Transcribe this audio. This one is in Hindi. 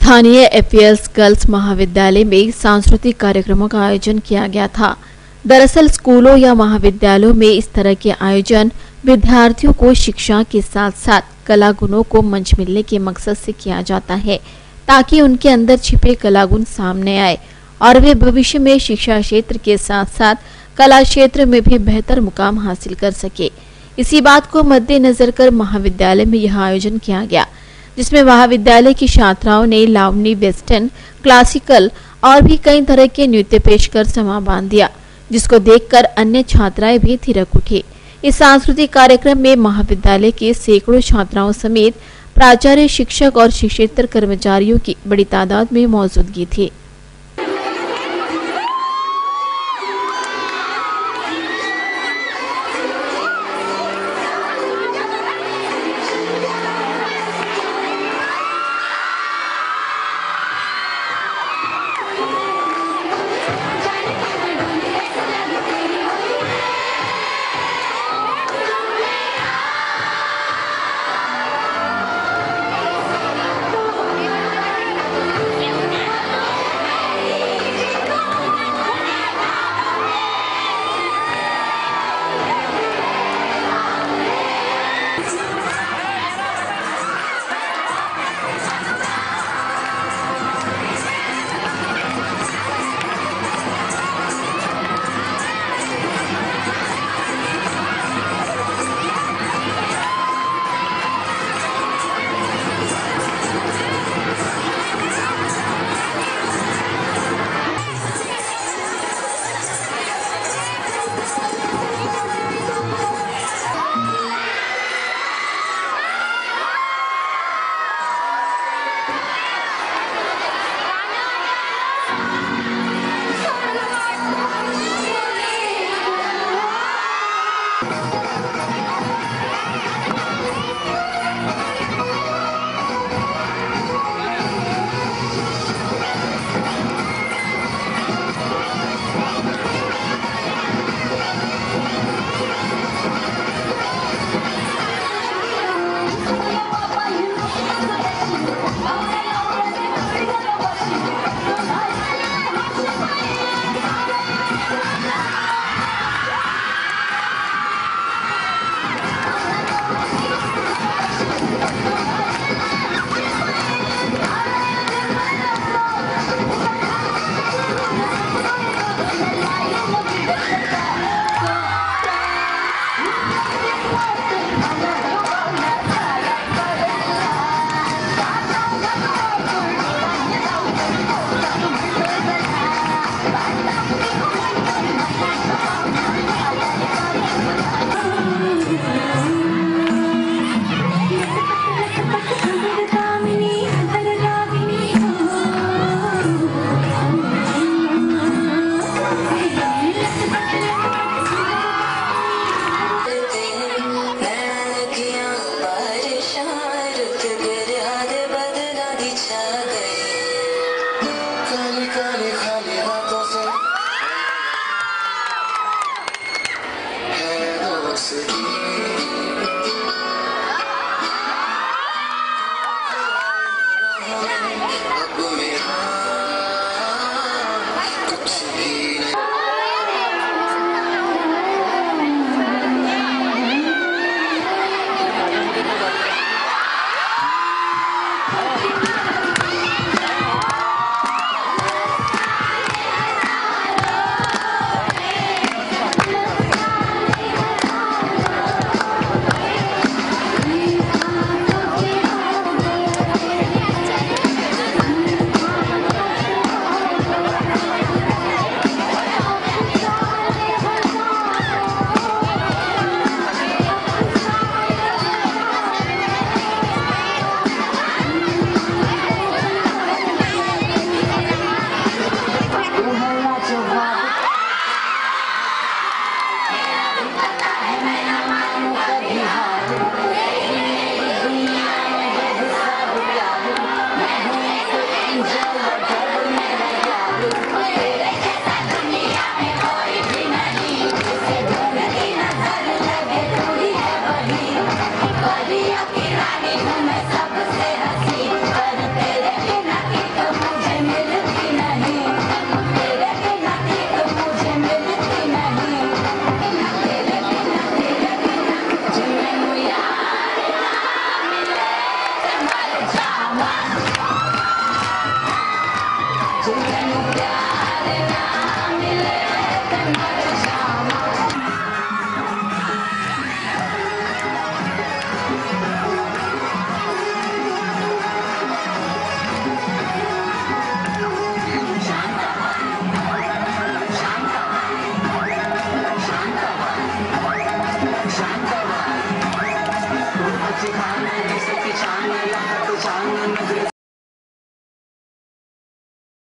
स्थानीय एफएस गर्ल्स महाविद्यालय में सांस्कृतिक कार्यक्रमों का आयोजन किया गया था। दरअसल स्कूलों या महाविद्यालयों में इस तरह के आयोजन विद्यार्थियों को शिक्षा के साथ साथ कला गुणों को मंच मिलने के मकसद से किया जाता है, ताकि उनके अंदर छिपे कला गुण सामने आए और वे भविष्य में शिक्षा क्षेत्र के साथ साथ कला क्षेत्र में भी बेहतर मुकाम हासिल कर सके। इसी बात को मद्देनजर कर महाविद्यालय में यह आयोजन किया गया, जिसमें महाविद्यालय की छात्राओं ने लावनी, वेस्टर्न, क्लासिकल और भी कई तरह के नृत्य पेश कर समा बांध दिया, जिसको देखकर अन्य छात्राएं भी थिरक उठी। इस सांस्कृतिक कार्यक्रम में महाविद्यालय के सैकड़ों छात्राओं समेत प्राचार्य, शिक्षक और शिक्षेतर कर्मचारियों की बड़ी तादाद में मौजूदगी थी।